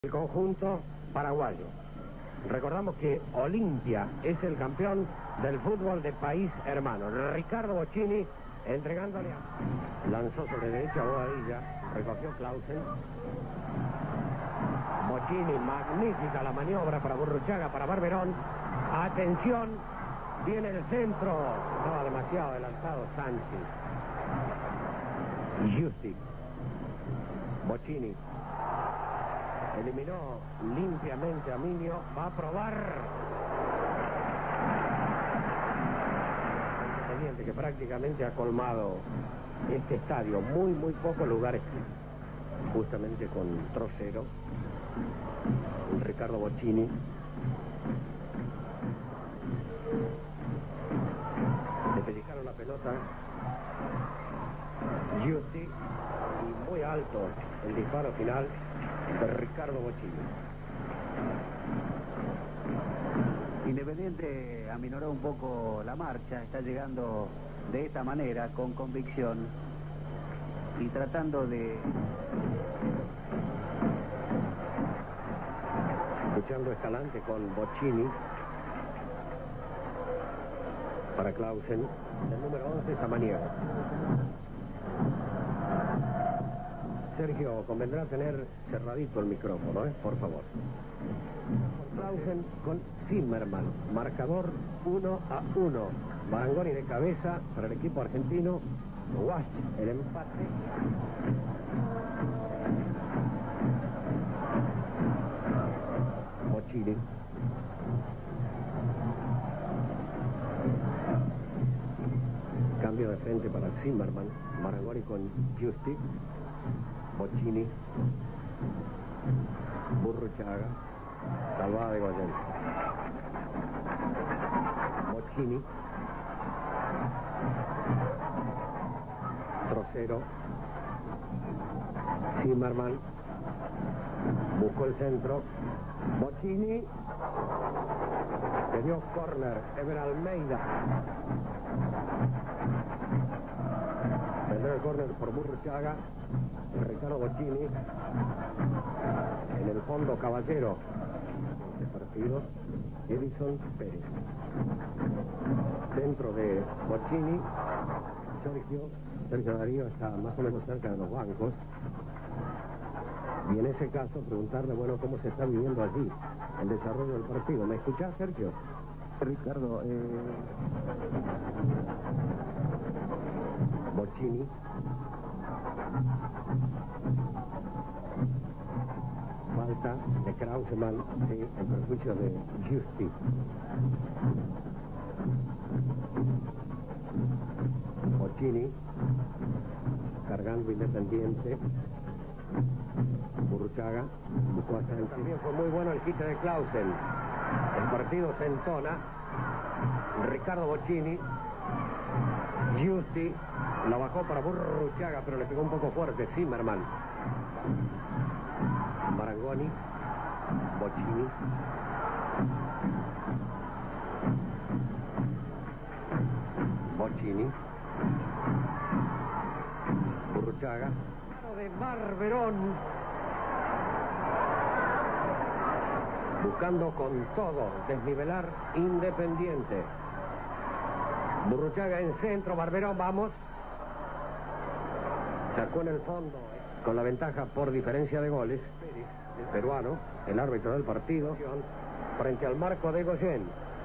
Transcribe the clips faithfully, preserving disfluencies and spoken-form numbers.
El conjunto paraguayo. Recordamos que Olimpia es el campeón del fútbol de país hermano. Ricardo Bocchini entregándole a... Lanzó sobre derecha Bobadilla, recogió Clausen. Bocchini, magnífica la maniobra para Burruchaga, para Barberón. Atención, viene el centro. Estaba demasiado adelantado Sánchez. Justi. Bocchini. Eliminó limpiamente a Minio. Va a probar. Independiente que prácticamente ha colmado este estadio. Muy, muy pocos lugares. Justamente con Trocero. Ricardo Bocchini. Le pellizcaron la pelota. Justi. Y muy alto el disparo final de Ricardo Bocchini. Independiente aminoró un poco la marcha, está llegando de esta manera, con convicción y tratando de... Luchando Escalante con Bocchini. Para Clausen, el número once, Samaniego. Sergio, convendrá tener cerradito el micrófono, ¿eh? Por favor. Clausen con Zimmerman. Marcador uno a uno. Marangoni de cabeza para el equipo argentino. Wash, el empate. Bocchini. Cambio de frente para Zimmerman. Marangoni con Justi. Bocchini. Burruchaga. Salvada de Goyen. Bocchini. Trocero. Zimmerman. Buscó el centro. Bocchini. Le dio córner. Ever Almeida. Vendrá el córner por Burruchaga. Ricardo Bocchini. En el fondo, Caballero. De partido, Edison Pérez. Centro de Bocchini. Sergio. Sergio Darío está más o menos cerca de los bancos. Y en ese caso, preguntarle, bueno, cómo se está viviendo allí el desarrollo del partido. ¿Me escuchás, Sergio? Ricardo, eh... Bocchini. Falta de Krauseman, sí, en perjuicio de Justi. Bocchini. Cargando Independiente. Burruchaga. Buscó a Sánchez. También fue muy bueno el quite de Clausen. El partido se entona. Ricardo Bocchini. Justi. La bajó para Burruchaga, pero le pegó un poco fuerte Zimmerman. Marangoni. Bocchini. Bocchini. Burruchaga. De Barberón. Buscando con todo desnivelar Independiente. Burruchaga en centro, Barberón, vamos. Sacó en el fondo, con la ventaja por diferencia de goles. Pérez, el peruano, el árbitro del partido, frente al marco de Goyen.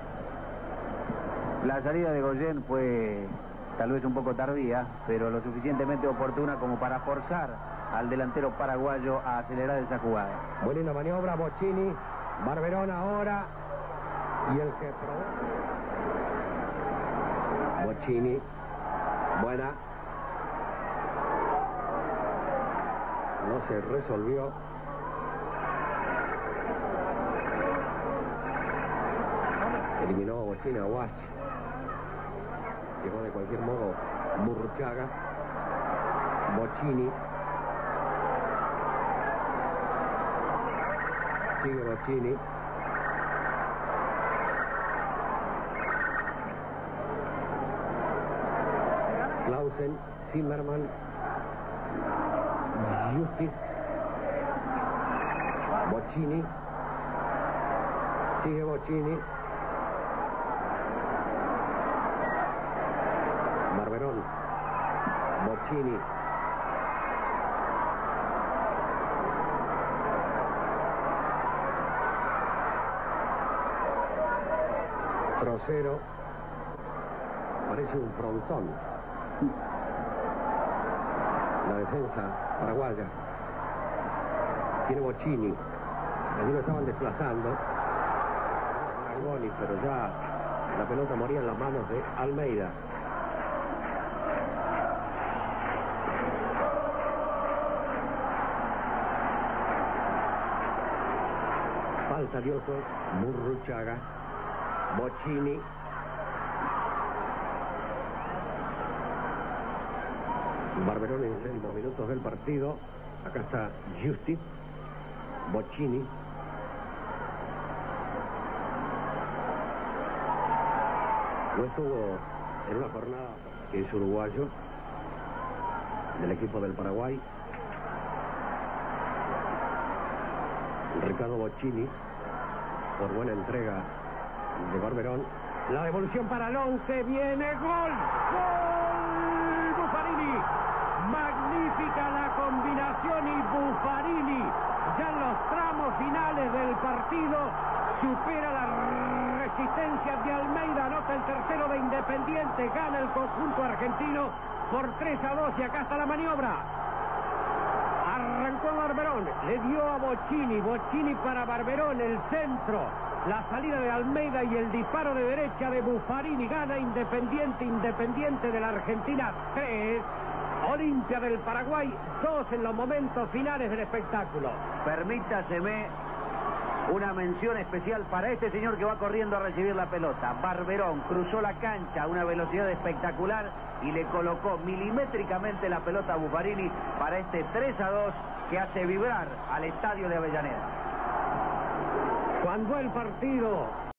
La salida de Goyen fue tal vez un poco tardía, pero lo suficientemente oportuna como para forzar al delantero paraguayo a acelerar esa jugada. Buena la maniobra, Bocchini. Barberón ahora. Y el que probó. Bocchini. Buena. No se resolvió. Eliminó a Bocchini a Wash. Llegó de cualquier modo Burruchaga. Bocchini. Sigue Bocchini. Clausen, Zimmerman, Justi. Bocchini. Sigue Bocchini. Barberón. Bocchini. Trocero. Parece un frontón. La defensa paraguaya. Tiene Bocchini. Allí lo estaban desplazando. Marangoni, pero ya la pelota moría en las manos de Almeida. Falta Dioso. Burruchaga. Bocchini. Barberón en los últimos minutos del partido. Acá está Justi. Bocchini. No estuvo en una jornada que es uruguayo del equipo del Paraguay. Ricardo Bocchini, por buena entrega de Barberón. La devolución para Alonce. Viene gol. ¡Gol! Buffarini. Magnífica la combinación y Buffarini ya en los tramos finales del partido supera la resistencia de Almeida, anota el tercero de Independiente, gana el conjunto argentino por tres a dos y acá está la maniobra. Arrancó Barberón, le dio a Bocchini, Bocchini para Barberón, el centro, la salida de Almeida y el disparo de derecha de Buffarini, gana Independiente, Independiente de la Argentina tres. Olimpia del Paraguay, dos en los momentos finales del espectáculo. Permítaseme una mención especial para este señor que va corriendo a recibir la pelota. Barberón cruzó la cancha a una velocidad espectacular y le colocó milimétricamente la pelota a Buffarini para este tres a dos que hace vibrar al estadio de Avellaneda. Cuando el partido